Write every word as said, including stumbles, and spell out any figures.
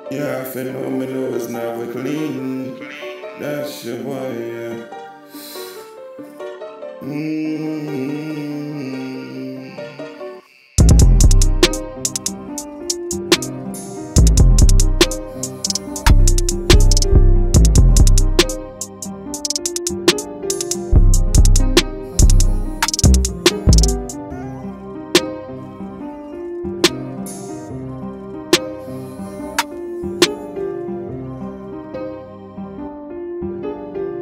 Yeah, phenomenal is never clean. That's your boy, yeah. Mm-hmm.